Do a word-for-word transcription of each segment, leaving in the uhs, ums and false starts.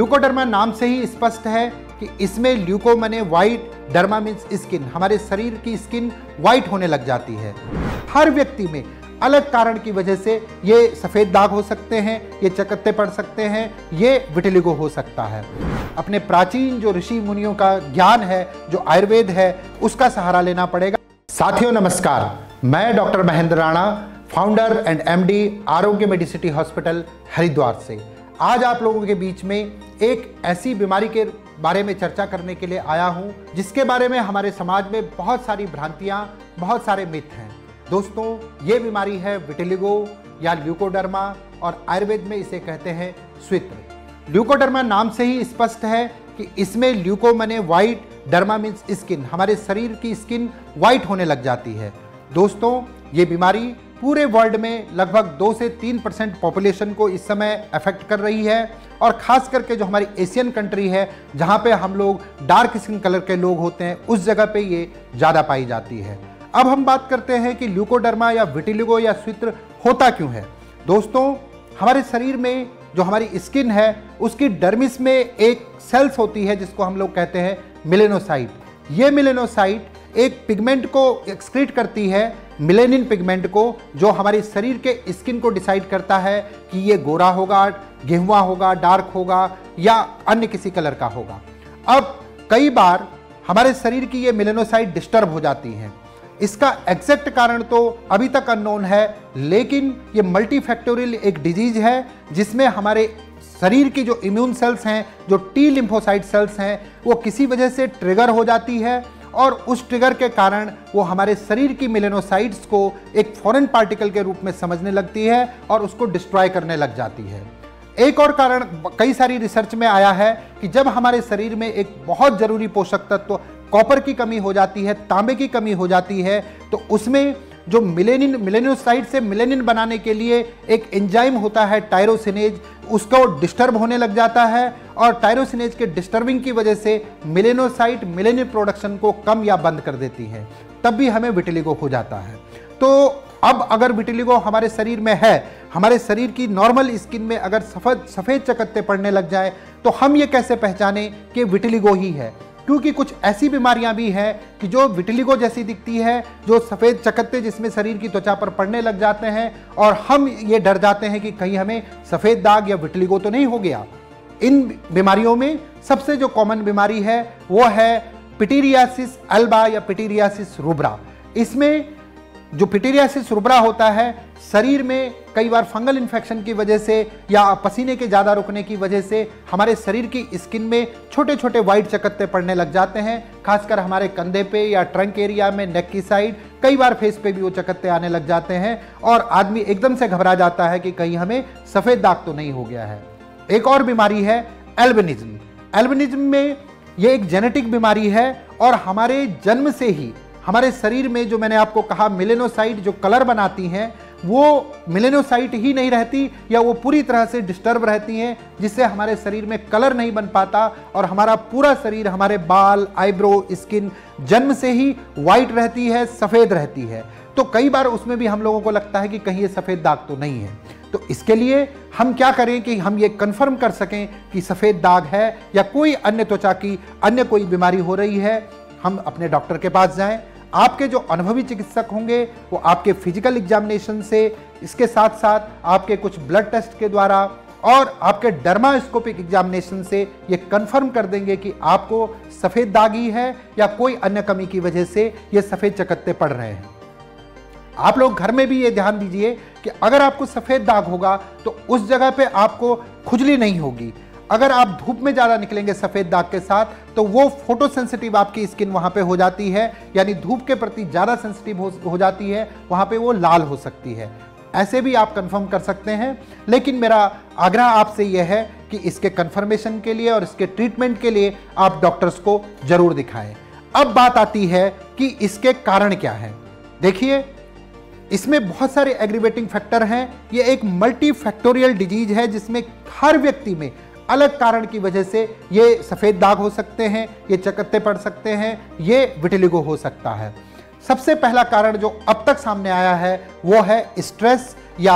Leucoderma नाम से ही स्पष्ट है कि इसमें ल्यूको माने व्हाइट, डर्मा मीन्स स्किन, हमारे शरीर की स्किन व्हाइट होने लग जाती है। हर व्यक्ति में अलग कारण की वजह से ये सफ़ेद दाग हो सकते हैं, ये चकत्ते पड़ सकते हैं, ये विटिलिगो हो सकता है। अपने प्राचीन जो ऋषि मुनियों का ज्ञान है, जो आयुर्वेद है, उसका सहारा लेना पड़ेगा। साथियों नमस्कार, मैं doctor Mahendra Rana, founder and MD Arogya medicity hospital Haridwar से आज आप लोगों के बीच में एक ऐसी बीमारी के बारे में चर्चा करने के लिए आया हूं, जिसके बारे में हमारे समाज में बहुत सारी भ्रांतियां, बहुत सारे मिथ हैं। दोस्तों, ये बीमारी है विटिलिगो या ल्यूकोडर्मा और आयुर्वेद में इसे कहते हैं स्वित्र। ल्यूकोडर्मा नाम से ही स्पष्ट है कि इसमें ल्यूको माने व्हाइट, डर्मा मीन्स स्किन, हमारे शरीर की स्किन व्हाइट होने लग जाती है। दोस्तों, ये बीमारी पूरे वर्ल्ड में लगभग दो से तीन परसेंट पॉपुलेशन को इस समय अफेक्ट कर रही है और ख़ास करके जो हमारी एशियन कंट्री है, जहाँ पे हम लोग डार्क स्किन कलर के लोग होते हैं, उस जगह पे ये ज़्यादा पाई जाती है। अब हम बात करते हैं कि ल्यूकोडर्मा या विटिलिगो या स्वित्र होता क्यों है। दोस्तों, हमारे शरीर में जो हमारी स्किन है, उसकी डर्मिस में एक सेल्स होती है जिसको हम लोग कहते हैं मेलेनोसाइट। ये मेलेनोसाइट एक पिगमेंट को एक्सक्रीट करती है, मेलेनिन पिगमेंट को, जो हमारे शरीर के स्किन को डिसाइड करता है कि ये गोरा होगा, गेहुआ होगा, डार्क होगा या अन्य किसी कलर का होगा। अब कई बार हमारे शरीर की ये मेलेनोसाइट डिस्टर्ब हो जाती हैं। इसका एग्जैक्ट कारण तो अभी तक अननोन है, लेकिन ये मल्टीफैक्टोरियल एक डिजीज है जिसमें हमारे शरीर की जो इम्यून सेल्स हैं, जो टी लिम्फोसाइट सेल्स हैं, वो किसी वजह से ट्रिगर हो जाती है और उस ट्रिगर के कारण वो हमारे शरीर की मेलेनोसाइट्स को एक फॉरेन पार्टिकल के रूप में समझने लगती है और उसको डिस्ट्रॉय करने लग जाती है। एक और कारण कई सारी रिसर्च में आया है कि जब हमारे शरीर में एक बहुत ज़रूरी पोषक तत्व कॉपर की कमी हो जाती है, तांबे की कमी हो जाती है, तो उसमें जो मिलेनिन मेलेनोसाइट से मिलेनिन बनाने के लिए एक एंजाइम होता है टायरोसिनेज, उसको डिस्टर्ब होने लग जाता है और टायरोसिनेज के डिस्टर्बिंग की वजह से मेलेनोसाइट मिलेनिन प्रोडक्शन को कम या बंद कर देती है, तब भी हमें विटिलिगो हो जाता है। तो अब अगर विटिलिगो हमारे शरीर में है, हमारे शरीर की नॉर्मल स्किन में अगर सफ़ेद सफ़ेद चकत्ते पड़ने लग जाए, तो हम ये कैसे पहचाने कि विटिलिगो ही है। क्योंकि कुछ ऐसी बीमारियां भी हैं कि जो विटिलिगो जैसी दिखती है, जो सफ़ेद चकत्ते जिसमें शरीर की त्वचा पर पड़ने लग जाते हैं और हम ये डर जाते हैं कि कहीं हमें सफ़ेद दाग या विटिलिगो तो नहीं हो गया। इन बीमारियों में सबसे जो कॉमन बीमारी है वो है पिटीरियासिस अल्बा या पिटीरियासिस रुब्रा। इसमें जो पिटीरियासिस रुब्रा होता है, शरीर में कई बार फंगल इन्फेक्शन की वजह से या पसीने के ज़्यादा रुकने की वजह से हमारे शरीर की स्किन में छोटे छोटे वाइट चकत्ते पड़ने लग जाते हैं, खासकर हमारे कंधे पे या ट्रंक एरिया में, नेक की साइड, कई बार फेस पे भी वो चकत्ते आने लग जाते हैं और आदमी एकदम से घबरा जाता है कि कहीं हमें सफ़ेद दाग तो नहीं हो गया है। एक और बीमारी है एल्बिनिज्म। एल्बिनिज्म में ये एक जेनेटिक बीमारी है और हमारे जन्म से ही हमारे शरीर में जो मैंने आपको कहा मेलेनोसाइट जो कलर बनाती हैं, वो मेलेनोसाइट ही नहीं रहती या वो पूरी तरह से डिस्टर्ब रहती हैं, जिससे हमारे शरीर में कलर नहीं बन पाता और हमारा पूरा शरीर, हमारे बाल, आईब्रो, स्किन जन्म से ही वाइट रहती है, सफ़ेद रहती है। तो कई बार उसमें भी हम लोगों को लगता है कि कहीं ये सफ़ेद दाग तो नहीं है। तो इसके लिए हम क्या करें कि हम ये कंफर्म कर सकें कि सफ़ेद दाग है या कोई अन्य त्वचा की अन्य कोई बीमारी हो रही है, हम अपने डॉक्टर के पास जाएं। आपके जो अनुभवी चिकित्सक होंगे वो आपके फिजिकल एग्जामिनेशन से, इसके साथ साथ आपके कुछ ब्लड टेस्ट के द्वारा और आपके डर्मास्कोपिक एग्जामिनेशन से ये कंफर्म कर देंगे कि आपको सफ़ेद दाग ही है या कोई अन्य कमी की वजह से ये सफ़ेद चकत्ते पड़ रहे हैं। आप लोग घर में भी ये ध्यान दीजिए कि अगर आपको सफ़ेद दाग होगा तो उस जगह पे आपको खुजली नहीं होगी। अगर आप धूप में ज़्यादा निकलेंगे सफ़ेद दाग के साथ, तो वो फोटो सेंसिटिव आपकी स्किन वहाँ पे हो जाती है, यानी धूप के प्रति ज़्यादा सेंसिटिव हो, हो जाती है, वहाँ पे वो लाल हो सकती है। ऐसे भी आप कंफर्म कर सकते हैं, लेकिन मेरा आग्रह आपसे यह है कि इसके कंफर्मेशन के लिए और इसके ट्रीटमेंट के लिए आप डॉक्टर्स को ज़रूर दिखाएं। अब बात आती है कि इसके कारण क्या हैं। देखिए, इसमें बहुत सारे एग्रीवेटिंग फैक्टर हैं। ये एक मल्टी फैक्टोरियल डिजीज है जिसमें हर व्यक्ति में अलग कारण की वजह से ये सफ़ेद दाग हो सकते हैं, ये चकत्ते पड़ सकते हैं, ये विटिलिगो हो सकता है। सबसे पहला कारण जो अब तक सामने आया है वो है स्ट्रेस या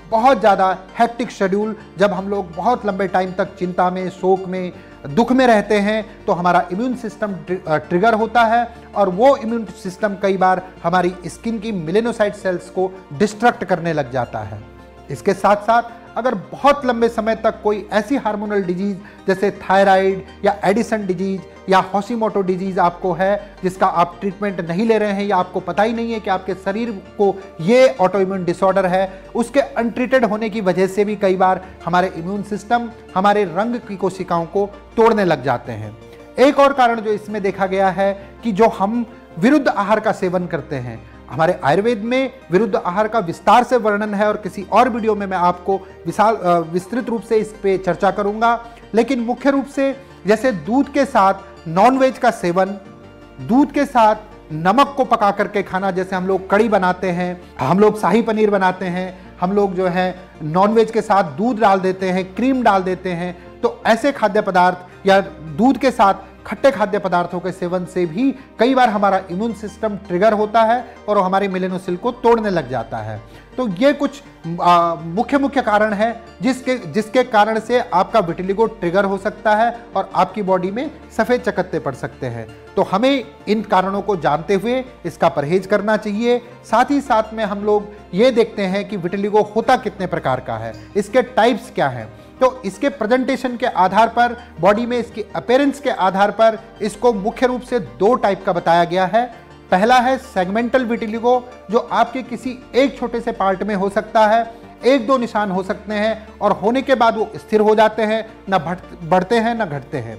बहुत ज़्यादा हेक्टिक शेड्यूल, जब हम लोग बहुत लंबे टाइम तक चिंता में, शोक में, दुख में रहते हैं, तो हमारा इम्यून सिस्टम ट्रिगर होता है और वो इम्यून सिस्टम कई बार हमारी स्किन की मेलेनोसाइट सेल्स को डिस्ट्रक्ट करने लग जाता है। इसके साथ साथ अगर बहुत लंबे समय तक कोई ऐसी हार्मोनल डिजीज जैसे थायराइड या एडिसन डिजीज या हॉशिमोटो डिजीज आपको है, जिसका आप ट्रीटमेंट नहीं ले रहे हैं या आपको पता ही नहीं है कि आपके शरीर को ये ऑटोइम्यून डिसऑर्डर है, उसके अनट्रीटेड होने की वजह से भी कई बार हमारे इम्यून सिस्टम हमारे रंग की कोशिकाओं को तोड़ने लग जाते हैं। एक और कारण जो इसमें देखा गया है कि जो हम विरुद्ध आहार का सेवन करते हैं, हमारे आयुर्वेद में विरुद्ध आहार का विस्तार से वर्णन है और किसी और वीडियो में मैं आपको विशाल विस्तृत रूप से इस पे चर्चा करूंगा। लेकिन मुख्य रूप से जैसे दूध के साथ नॉनवेज का सेवन, दूध के साथ नमक को पका करके खाना, जैसे हम लोग कड़ी बनाते हैं, हम लोग शाही पनीर बनाते हैं, हम लोग जो है नॉनवेज के साथ दूध डाल देते हैं, क्रीम डाल देते हैं, तो ऐसे खाद्य पदार्थ या दूध के साथ खट्टे खाद्य पदार्थों के सेवन से भी कई बार हमारा इम्यून सिस्टम ट्रिगर होता है और वो हमारे मेलेनोसिल को तोड़ने लग जाता है। तो ये कुछ आ, मुख्य मुख्य कारण है जिसके जिसके कारण से आपका विटिलिगो ट्रिगर हो सकता है और आपकी बॉडी में सफ़ेद चकत्ते पड़ सकते हैं। तो हमें इन कारणों को जानते हुए इसका परहेज करना चाहिए। साथ ही साथ में हम लोग ये देखते हैं कि विटिलिगो होता कितने प्रकार का है, इसके टाइप्स क्या हैं। तो इसके प्रेजेंटेशन के आधार पर, बॉडी में इसकी अपीयरेंस के आधार पर इसको मुख्य रूप से दो टाइप का बताया गया है। पहला है सेगमेंटल विटिलिगो, जो आपके किसी एक छोटे से पार्ट में हो सकता है, एक दो निशान हो सकते हैं और होने के बाद वो स्थिर हो जाते हैं, ना बढ़ते हैं ना घटते हैं।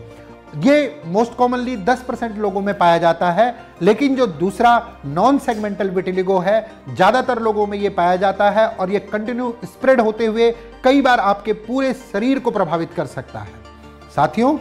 ये मोस्ट कॉमनली दस परसेंट लोगों में पाया जाता है। लेकिन जो दूसरा नॉन सेगमेंटल विटिलिगो है, ज़्यादातर लोगों में ये पाया जाता है और ये कंटिन्यू स्प्रेड होते हुए कई बार आपके पूरे शरीर को प्रभावित कर सकता है। साथियों,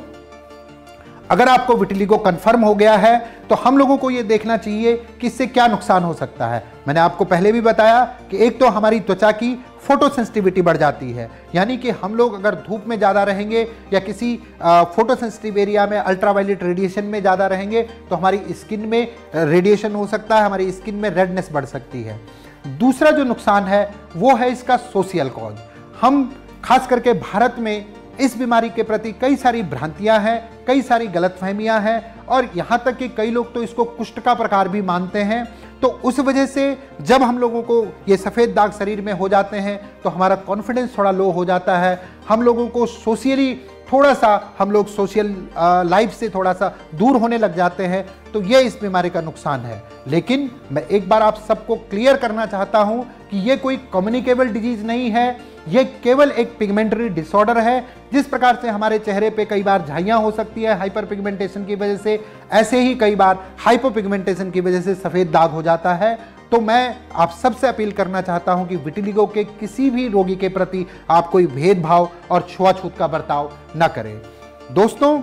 अगर आपको विटिलिगो कंफर्म हो गया है तो हम लोगों को ये देखना चाहिए कि इससे क्या नुकसान हो सकता है। मैंने आपको पहले भी बताया कि एक तो हमारी त्वचा की फोटो सेंसिटिविटी बढ़ जाती है, यानी कि हम लोग अगर धूप में ज़्यादा रहेंगे या किसी फोटो सेंसिटिव एरिया में अल्ट्रावायलेट रेडिएशन में ज़्यादा रहेंगे तो हमारी स्किन में रेडिएशन हो सकता है, हमारी स्किन में रेडनेस बढ़ सकती है। दूसरा जो नुकसान है वो है इसका सोशल कॉज। हम खास करके भारत में इस बीमारी के प्रति कई सारी भ्रांतियां हैं, कई सारी गलतफहमियां हैं और यहाँ तक कि कई लोग तो इसको कुष्ठ का प्रकार भी मानते हैं। तो उस वजह से जब हम लोगों को ये सफ़ेद दाग शरीर में हो जाते हैं तो हमारा कॉन्फिडेंस थोड़ा लो हो जाता है, हम लोगों को सोशली थोड़ा सा हम लोग सोशल लाइफ से थोड़ा सा दूर होने लग जाते हैं। तो ये इस बीमारी का नुकसान है। लेकिन मैं एक बार आप सबको क्लियर करना चाहता हूं कि ये कोई कम्युनिकेबल डिजीज नहीं है, ये केवल एक पिगमेंटरी डिसऑर्डर है। जिस प्रकार से हमारे चेहरे पे कई बार झाइयाँ हो सकती है हाइपर पिगमेंटेशन की वजह से, ऐसे ही कई बार हाइपो पिगमेंटेशन की वजह से सफ़ेद दाग हो जाता है। तो मैं आप सबसे अपील करना चाहता हूं कि विटिलिगो के किसी भी रोगी के प्रति आप कोई भेदभाव और छुआछूत का बर्ताव न करें। दोस्तों,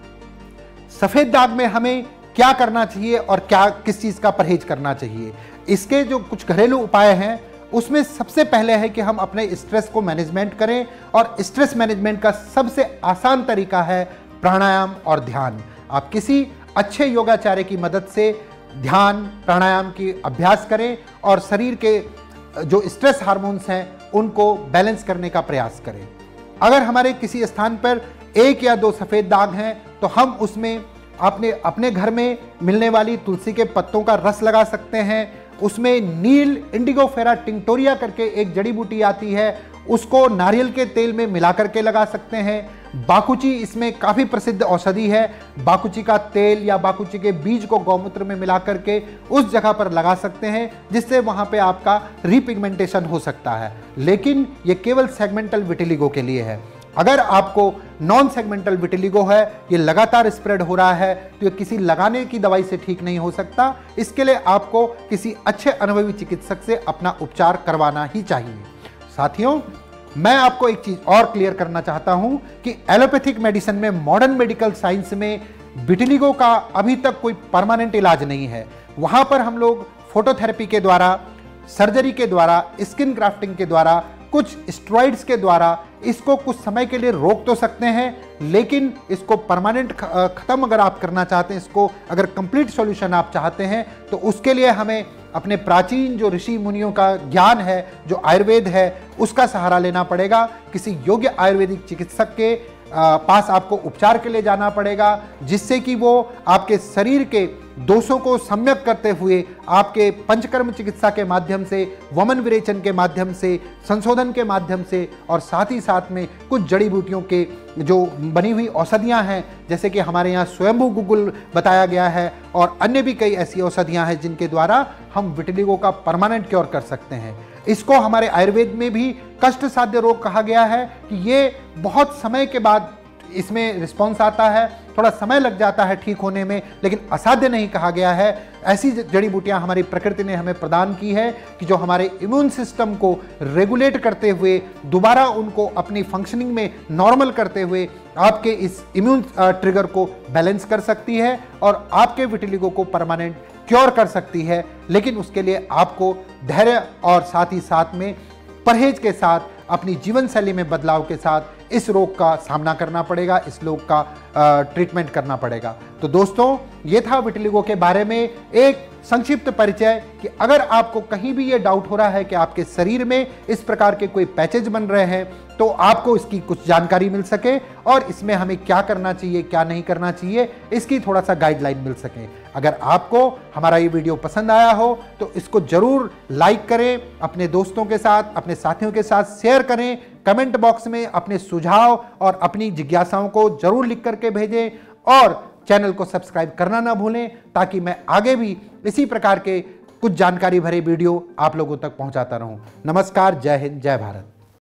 सफ़ेद दाग में हमें क्या करना चाहिए और क्या किस चीज़ का परहेज करना चाहिए, इसके जो कुछ घरेलू उपाय हैं उसमें सबसे पहले है कि हम अपने स्ट्रेस को मैनेजमेंट करें। और स्ट्रेस मैनेजमेंट का सबसे आसान तरीका है प्राणायाम और ध्यान। आप किसी अच्छे योगाचार्य की मदद से ध्यान प्राणायाम की अभ्यास करें और शरीर के जो स्ट्रेस हार्मोन्स हैं उनको बैलेंस करने का प्रयास करें। अगर हमारे किसी स्थान पर एक या दो सफ़ेद दाग हैं तो हम उसमें अपने अपने घर में मिलने वाली तुलसी के पत्तों का रस लगा सकते हैं। उसमें नील इंडिगोफेरा टिंक्टोरिया करके एक जड़ी बूटी आती है, उसको नारियल के तेल में मिला करके लगा सकते हैं। बाकुची इसमें काफ़ी प्रसिद्ध औषधि है। बाकुची का तेल या बाकुची के बीज को गौमूत्र में मिला करके उस जगह पर लगा सकते हैं, जिससे वहाँ पे आपका रीपिगमेंटेशन हो सकता है। लेकिन ये केवल सेगमेंटल विटिलिगो के लिए है। अगर आपको नॉन सेगमेंटल विटिलिगो है, ये लगातार स्प्रेड हो रहा है, तो ये किसी लगाने की दवाई से ठीक नहीं हो सकता। इसके लिए आपको किसी अच्छे अनुभवी चिकित्सक से अपना उपचार करवाना ही चाहिए। साथियों, मैं आपको एक चीज और क्लियर करना चाहता हूं कि एलोपैथिक मेडिसिन में, मॉडर्न मेडिकल साइंस में विटिलिगो का अभी तक कोई परमानेंट इलाज नहीं है। वहां पर हम लोग फोटोथेरेपी के द्वारा, सर्जरी के द्वारा, स्किन ग्राफ्टिंग के द्वारा, कुछ स्टेरॉइड्स के द्वारा इसको कुछ समय के लिए रोक तो सकते हैं, लेकिन इसको परमानेंट खत्म अगर आप करना चाहते हैं, इसको अगर कंप्लीट सॉल्यूशन आप चाहते हैं, तो उसके लिए हमें अपने प्राचीन जो ऋषि मुनियों का ज्ञान है, जो आयुर्वेद है, उसका सहारा लेना पड़ेगा। किसी योग्य आयुर्वेदिक चिकित्सक के पास आपको उपचार के लिए जाना पड़ेगा, जिससे कि वो आपके शरीर के दोषों को सम्यक करते हुए आपके पंचकर्म चिकित्सा के माध्यम से, वमन विरेचन के माध्यम से, संशोधन के माध्यम से और साथ ही साथ में कुछ जड़ी बूटियों के जो बनी हुई औषधियां हैं, जैसे कि हमारे यहाँ स्वयंभू गुगुल बताया गया है और अन्य भी कई ऐसी औषधियां हैं जिनके द्वारा हम विटिलिगो का परमानेंट क्योर कर सकते हैं। इसको हमारे आयुर्वेद में भी कष्ट साध्य रोग कहा गया है कि ये बहुत समय के बाद इसमें रिस्पॉन्स आता है, थोड़ा समय लग जाता है ठीक होने में, लेकिन असाध्य नहीं कहा गया है। ऐसी जड़ी बूटियां हमारी प्रकृति ने हमें प्रदान की है कि जो हमारे इम्यून सिस्टम को रेगुलेट करते हुए, दोबारा उनको अपनी फंक्शनिंग में नॉर्मल करते हुए आपके इस इम्यून ट्रिगर को बैलेंस कर सकती है और आपके विटिलिगो को परमानेंट क्योर कर सकती है। लेकिन उसके लिए आपको धैर्य और साथ ही साथ में परहेज के साथ, अपनी जीवन शैली में बदलाव के साथ इस रोग का सामना करना पड़ेगा, इस रोग का ट्रीटमेंट करना पड़ेगा। तो दोस्तों, ये था विटिलिगो के बारे में एक संक्षिप्त परिचय कि अगर आपको कहीं भी ये डाउट हो रहा है कि आपके शरीर में इस प्रकार के कोई पैचेज बन रहे हैं, तो आपको इसकी कुछ जानकारी मिल सके और इसमें हमें क्या करना चाहिए, क्या नहीं करना चाहिए, इसकी थोड़ा सा गाइडलाइन मिल सके। अगर आपको हमारा ये वीडियो पसंद आया हो तो इसको जरूर लाइक करें, अपने दोस्तों के साथ, अपने साथियों के साथ शेयर करें, कमेंट बॉक्स में अपने सुझाव और अपनी जिज्ञासाओं को जरूर लिख करके भेजें और चैनल को सब्सक्राइब करना ना भूलें, ताकि मैं आगे भी इसी प्रकार के कुछ जानकारी भरे वीडियो आप लोगों तक पहुंचाता रहूं। नमस्कार, जय हिंद, जय भारत।